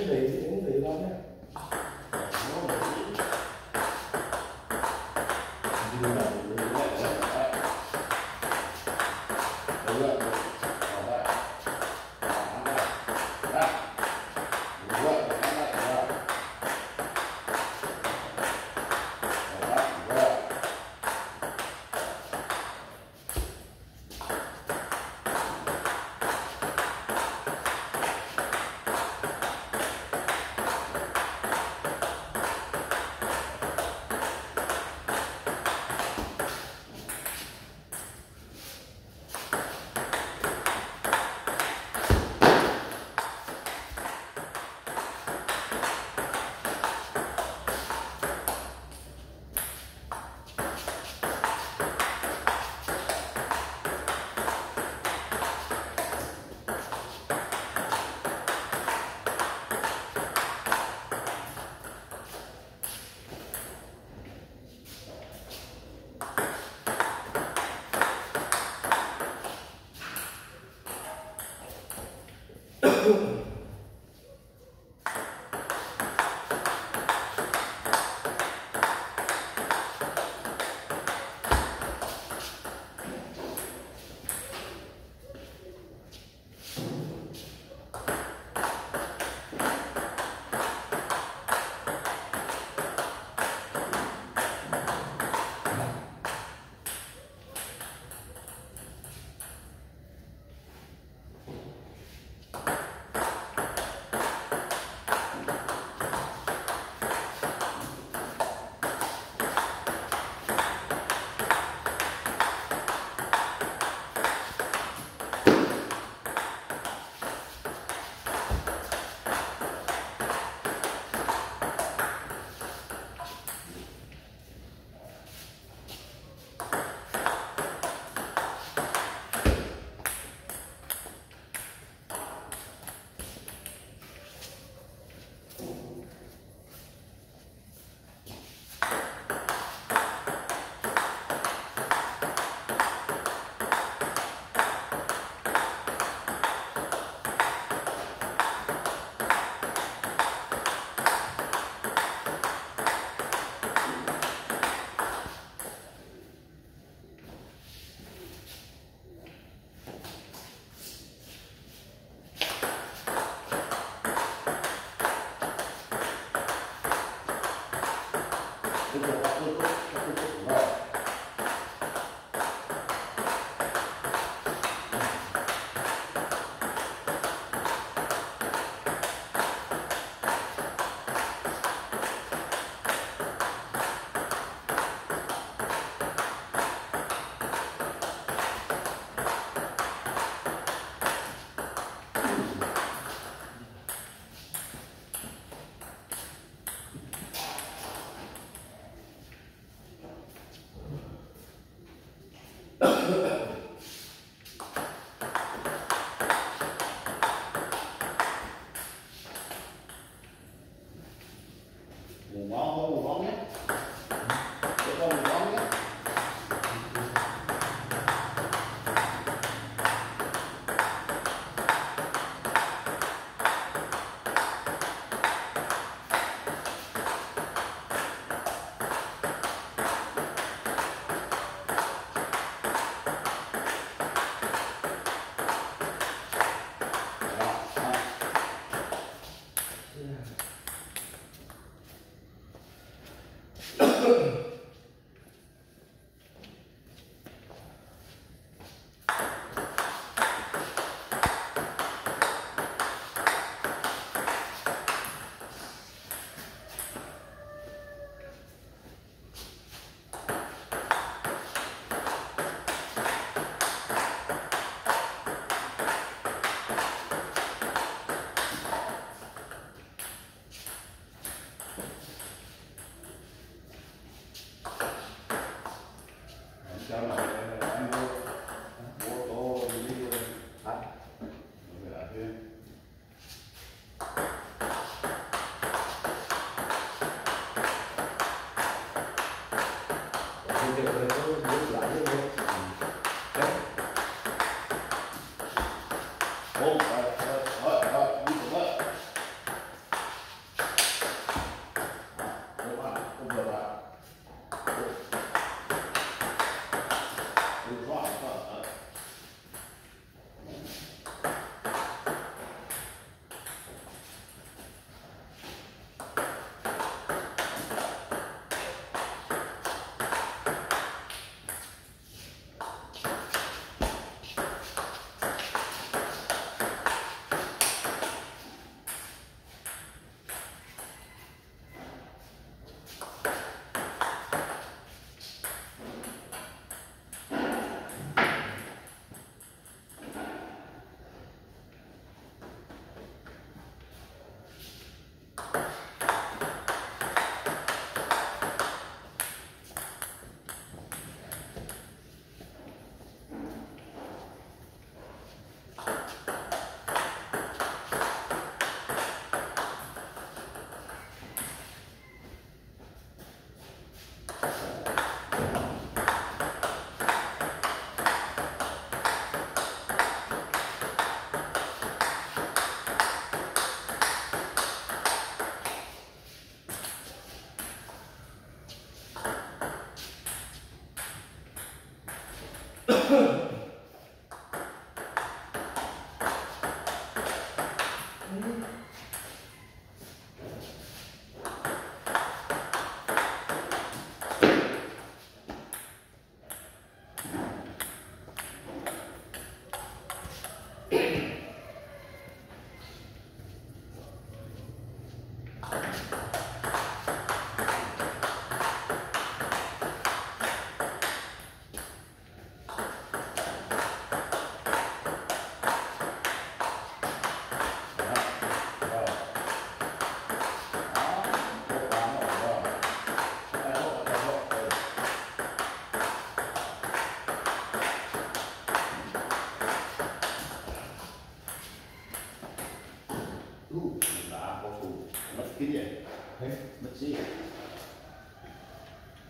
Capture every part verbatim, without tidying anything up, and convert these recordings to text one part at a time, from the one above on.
chuẩn bị chuẩn bị đó nhé.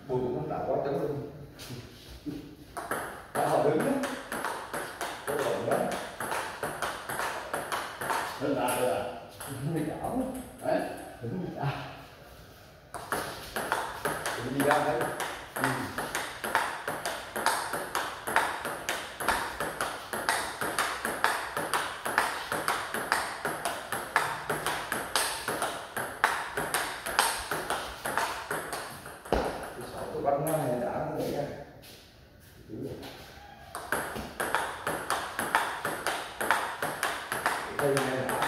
Bùi cũng không tạo quá trống luôn. Đã họ đứng đó. Có động đó. Hơn đã rồi à? Không đi đảo. Đấy. Đứng đi đảo. Đừng đi ra đấy. Ừ. Bắt nó này đã nó nha. Đây này đã.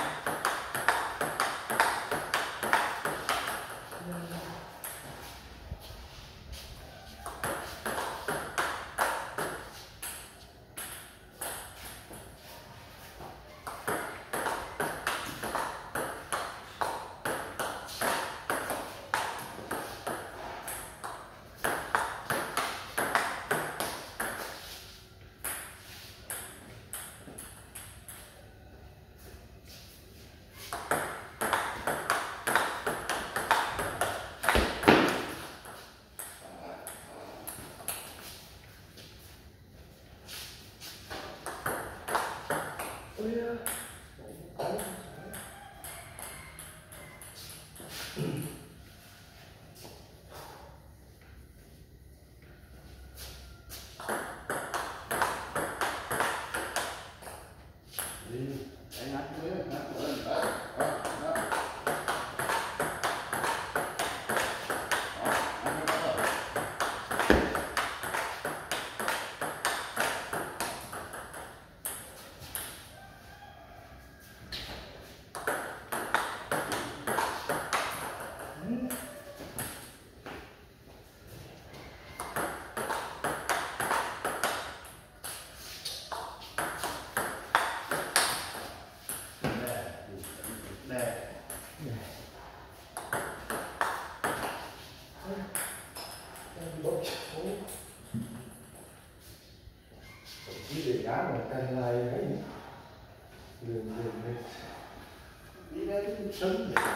Chỉ để đá mà cành lại đấy đường đường đây đi đây sớm vậy.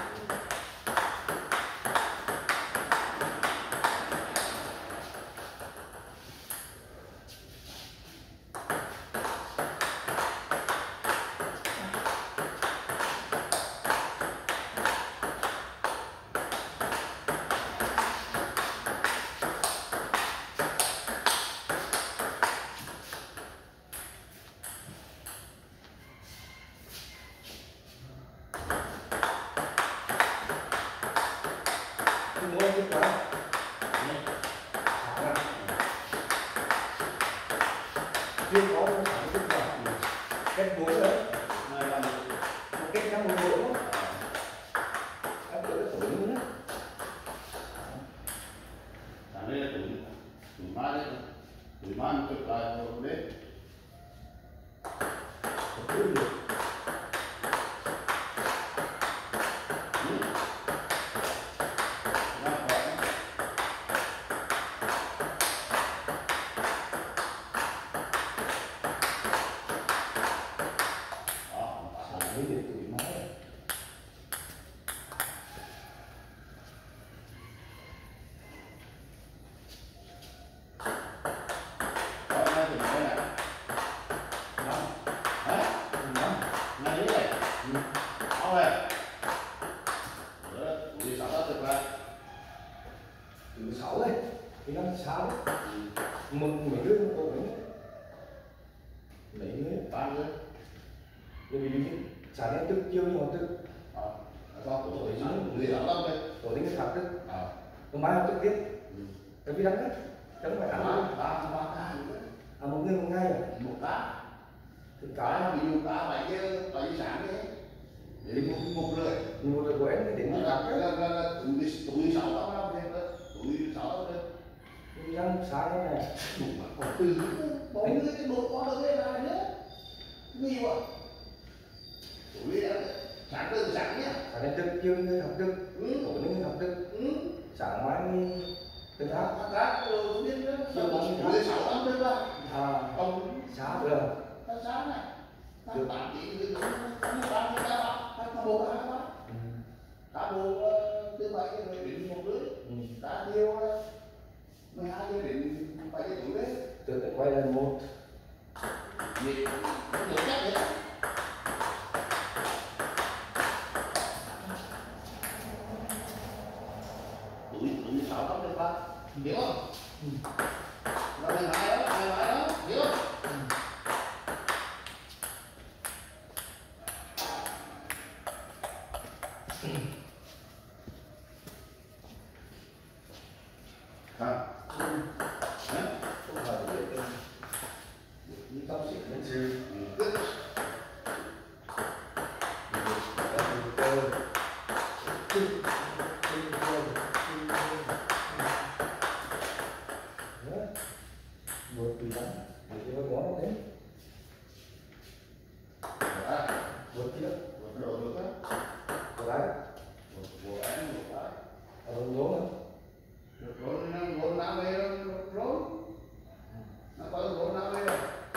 Mua cái quả chưa có một cái quả cách bố đấy một cách năm mươi độ các bữa tổ luôn á. Đây là tủi tủi ma đấy, tủi ma nó cực lại rồi đấy. Thứ sáu đấy, cái năm sáu một mấy đứa một cậu ấy lấy nữa Ba người. bởi vì sáng nay tức chiều nhưng mà tức À, có tổ tổ chính người đó lắm đấy. tổ tính cái khác tức À, hôm mai học tức tiếp cái vì đắng đấy chẳng phải ăn ba luôn ba ba ca nữa. à một người một ngày à Một cá. thì Cá cá ví dụ cá bảy giờ bảy giờ sáng đấy. Để một một rưỡi. một người của em thì đến Là cái khác là là là tuổi tuổi sáu tám năm thêm nữa, tuổi sáu năm thêm. thì ăn sáng thế này Đủ mà còn từ bốn mươi cái độ có được cái này nữa. Nhiều à. Tuổi đã sáng từ sáng nhá. sáng nay tức chiều người học tức Ừ. tối người học tức Ừ. sáng mai người tức khác Các các rồi không biết nữa. Chưa có gì Tuổi sáu năm thêm ra. à Còn sáng được các sáng này. Các bạn chỉ cứ đúng các bạn các bạn các bộ các bạn. Cá bộ từ bảy rồi đến một rưỡi. ừ. Cá điêu mười hai giờ đến bảy giờ tối đấy. Từ từ quay lên một. Nhịp nó nhớ chắc đấy. Tụi tụi sáu không được ba, hiểu không? Là mười hai đó, mười hai đó, hiểu không? À. Hả? Không phải để cái những công sự nhân sự Good. một tỷ lắm để cho nó có thế một kia Một đồ được á. một lái Một bộ án một cái. ở đâu gió Được rồi, nó gồm nào về rồi, rồi. Nó có gồm nào về rồi.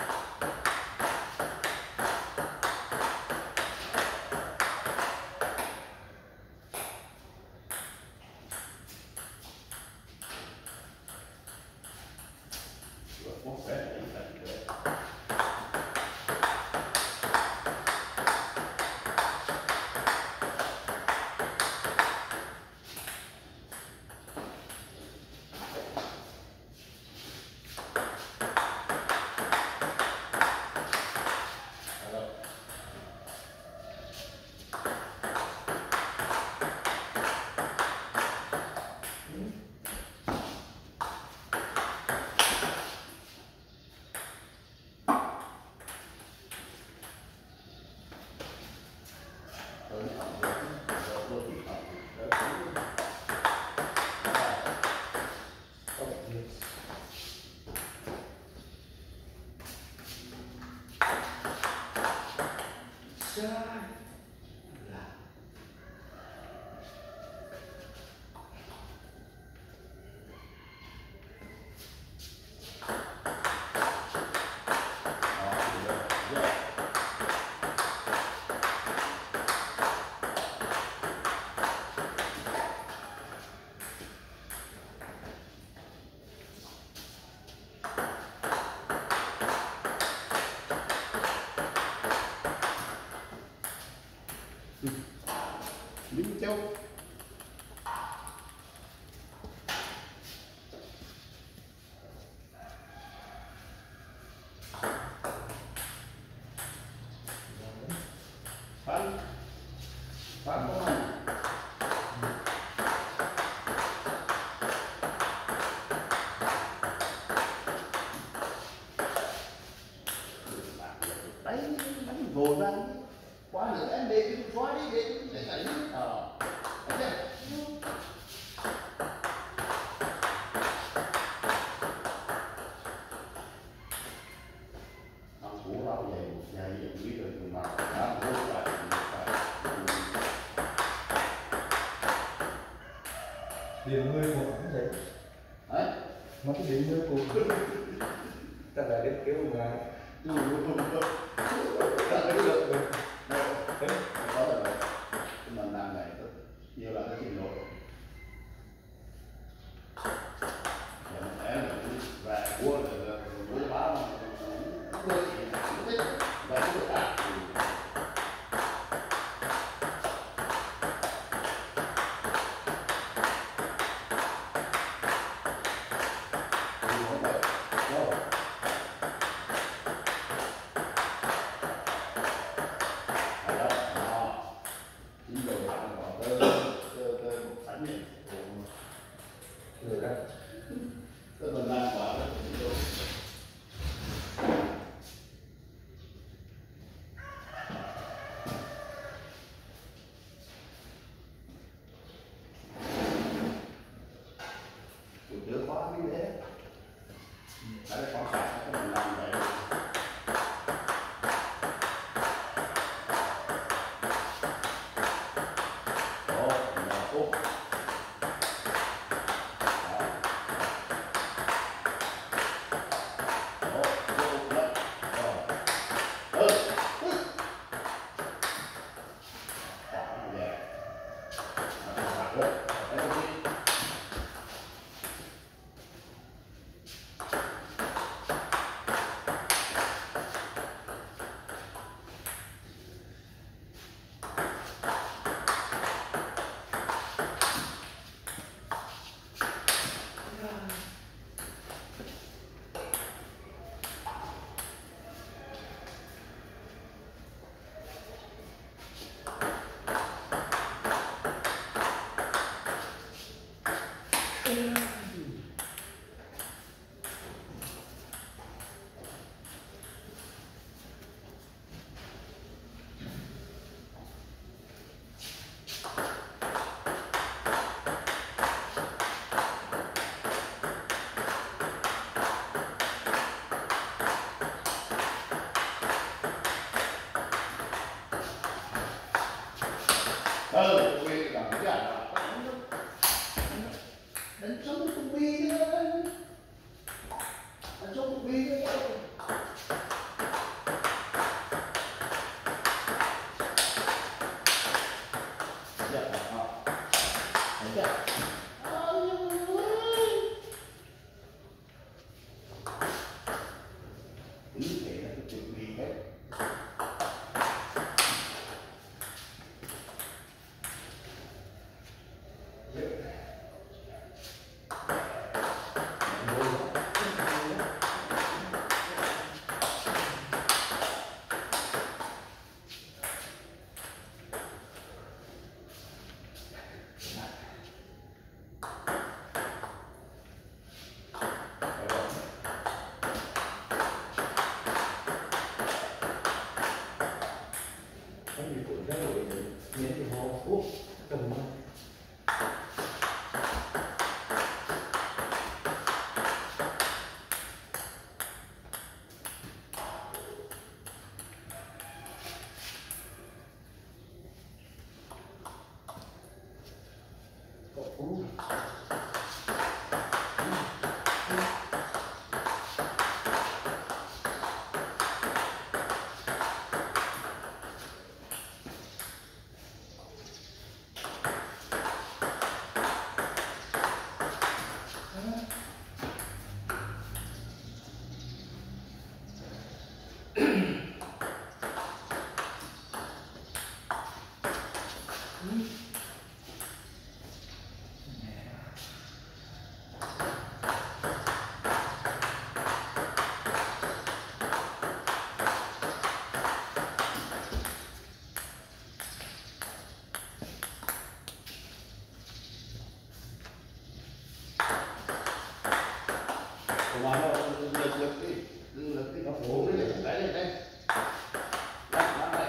Lính Châu. Phan. Phan có không? Đánh đánh vồ ra. Quá nữa em để cái khóa đi để để cảnh ờ thấy chưa? Ông cũ lão vậy nhà vậy biết rồi mà đã vô lại điểm người của cũng vậy đấy nó cái điểm người của ta là đến kêu mà đủ đủ đủ ta thấy được rồi có rồi nhưng mà làm này nhiều là cái trình độ em và của là của báo của và của ta được khóa đi đấy ở đây có sạc cái mình làm vậy ồ là tốt ừ vì cảm thấy là đánh sống con bi nữa, đánh sống con bi nữa. Mà nó lực lực đi, lực đi, nó phủ đi, đấy đây đây, đây, đây.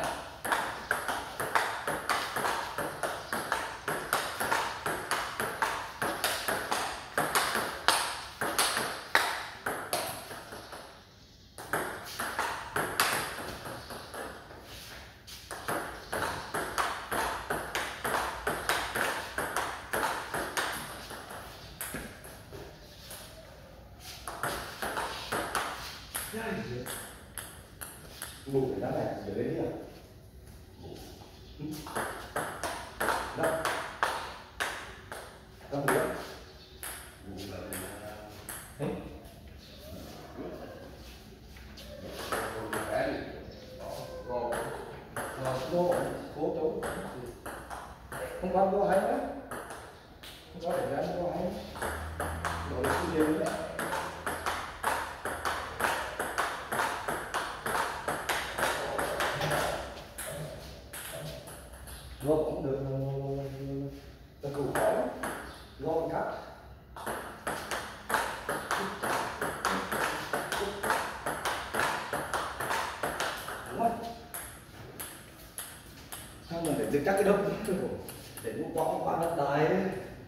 Ngủ cái đó này để lên đi à? Đó. Không được. Ngủ là thế. Cô cố chú không có cô hay đó, không có để ra cô hay rồi cái gì nữa. Gom cũng được là củ khói gom cắt đúng không? Sao mình để được các cái đốc để mua quán quán đất đai ấy.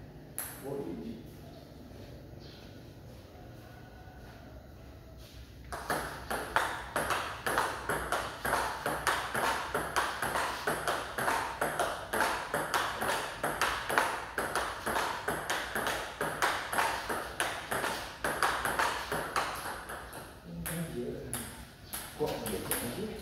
Có việc gì chứ?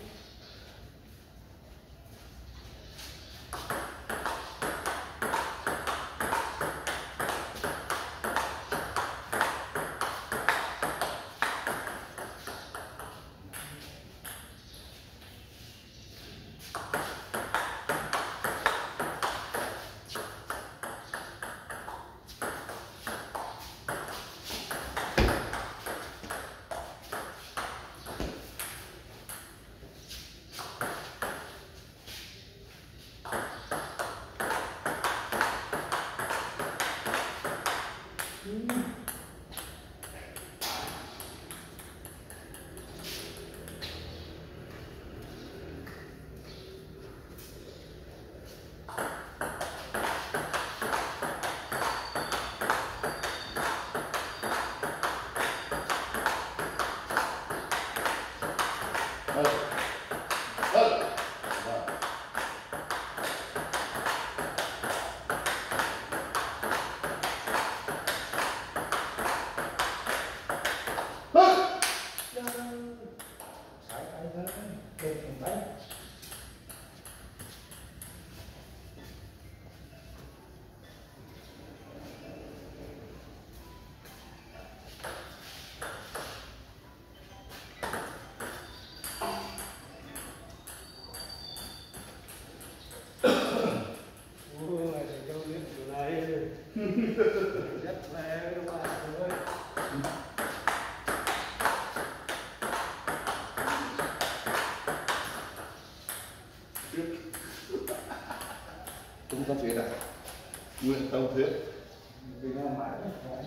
Tông Thuyết à? Nguyễn Tông Thuyết. Vì nó mãi đấy.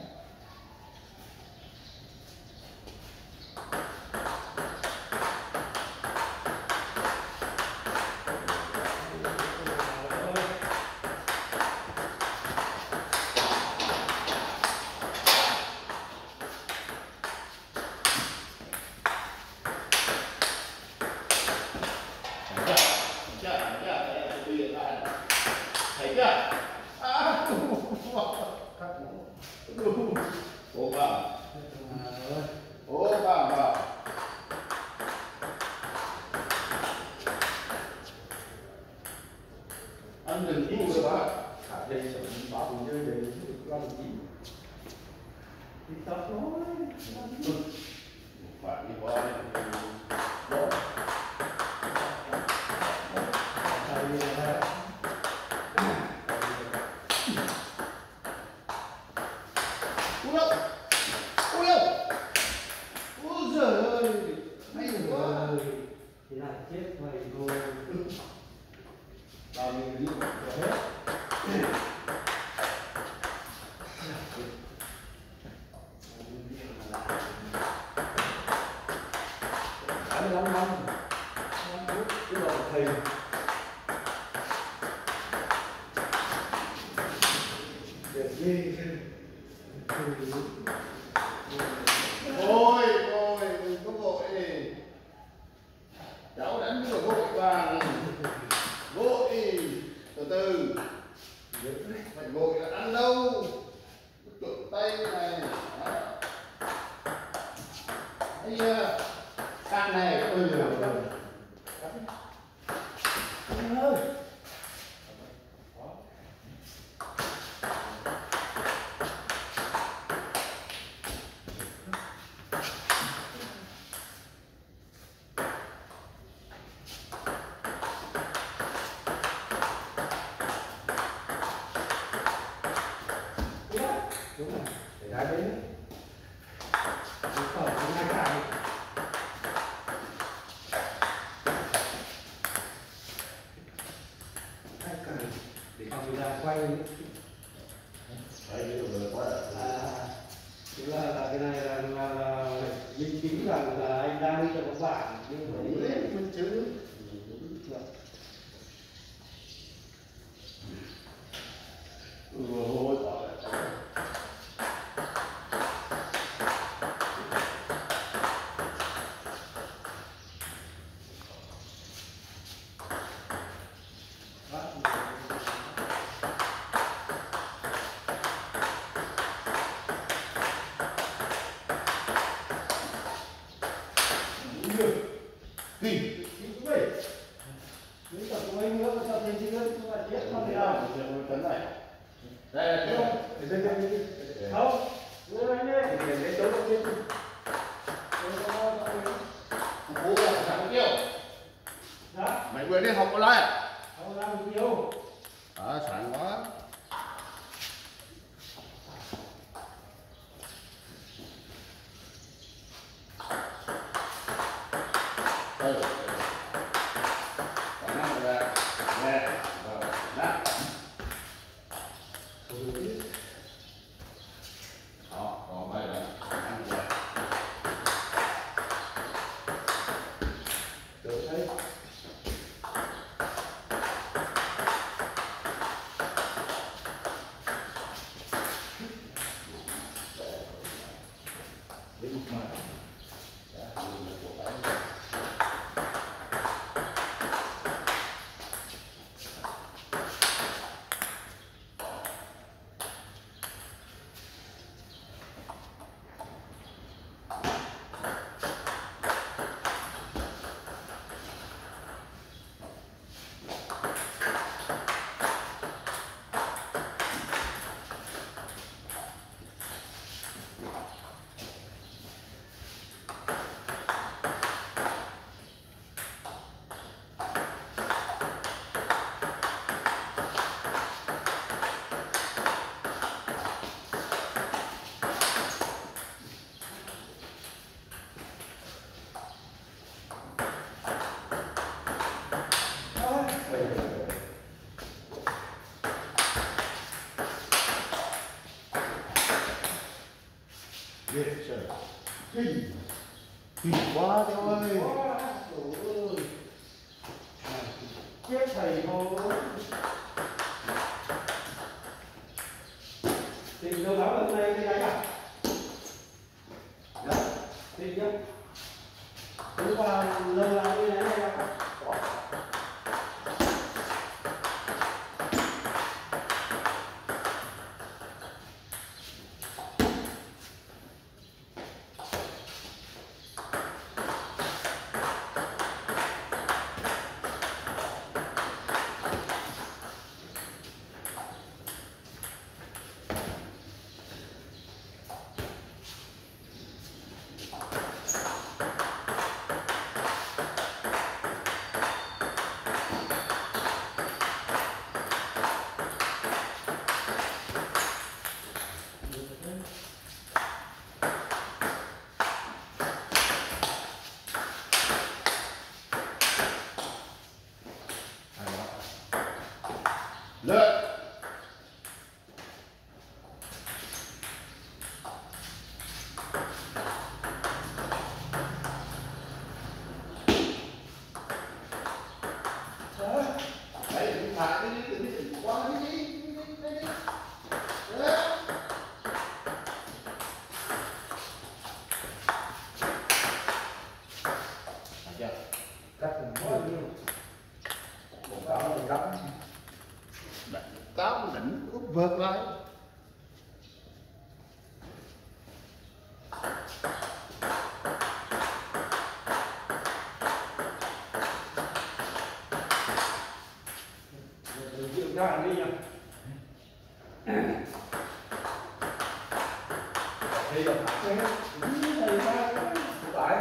Thấy chưa? À, ô bà, ô bà bà. Anh đừng đi rồi bà. Cả đây sẽ bảo mình chơi để làm gì? Đi tập thôi. Bạn đi qua đây. Ui ơi, ui ơi, ôi giời ơi, hay quá. Thế này chết mày rồi. Vào mình đi hết. hai mươi lăm năm. năm phút cái đầu thầy. Để đi. Ôi ôi, đừng có vội đi. Cháu đánh rất là vội vàng. Vội đi, từ từ. Phải vội là ăn đâu. Trộn tay này. Đó. Thấy chưa? Càng này ơi là Anh ơi. Đúng rồi, để đá đến. Đúng rồi, đúng hai cái. Hai cái. Để camera quay. đấy, cái đồ này quá đã. À, tức là, là cái này là, là, là minh chứng rằng là anh đang đi cho các bạn nhưng mà Đúng đấy, mình chứ. Ừ, ôi, bỏ lại. Đi. Nếu cả của anh nữa, sao thành chứ chúng ta chết không thể nào. Tấn này. Đây là cái không? Để đây đây đây. Không. Đưa anh đi. Để lấy dấu đầu tiên. Bố là thằng kêu. Dạ. Mày vừa đi học online à? Không làm gì đâu. À, sáng quá. Đây. Còn năm là nè, rồi, nè. Đó, còn đây là ăn rồi. Được đấy. Đến một mà. Đó, kinh kinh quá theo ơi. Chết thầy thôi. Thì đâu đó hôm nay đi đánh à? Dạ. Đi chứ. Hôm qua lâu lắm đi đánh đây à? Lên. Đấy, đừng thả cái đi, đừng đi quá đi đi, đi đi, đi đi. Đấy. Được chưa? Cắt từng bao nhiêu? Một cáo một cắt. Cáo đỉnh úp vượt lại. Chịu ra đi nhỉ? Thì được thế. Thầy ra thử tải.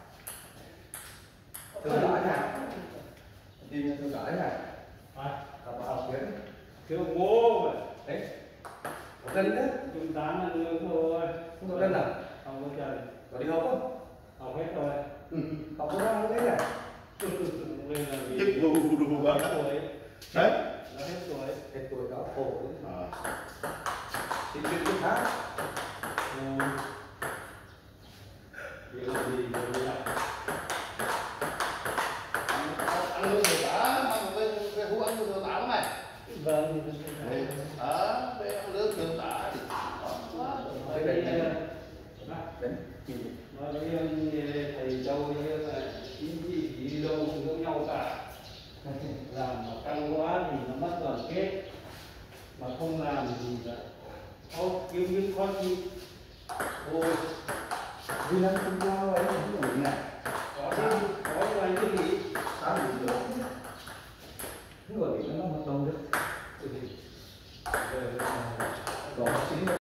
Thử tải nè. Đi thử tải nè. À, tập học kiến. Kêu ngô mà. Đấy. Một cân đấy. Chúng ta là người thôi. Không có cân à? Không có cân. Có đi học không? Học hết rồi. Ừ. Học có ra cái này. Chết ngu đủ quá. Đấy. Nó hết tuổi. Hết tuổi đó khổ đấy. À. Thì chuyện cái khác. Ừ. Điều gì điều gì ạ? Ăn lương người ta, ăn cái cái hú ăn lương người ta lắm này. Vâng. Ờ, đây ăn lương người ta thì quá. Nói đi, đến nói với thầy Châu như là chính trị gì đâu cũng giống nhau cả. Làm mà căng quá thì nó mất đoàn kết, mà không làm thì là khó kiếm những khó chịu. Ôi, vì năng không cao ấy không đủ này. có đi, có cho anh cái gì? Sao đủ được? Không đủ thì nó không hợp đồng được. Ừ. Đó chính là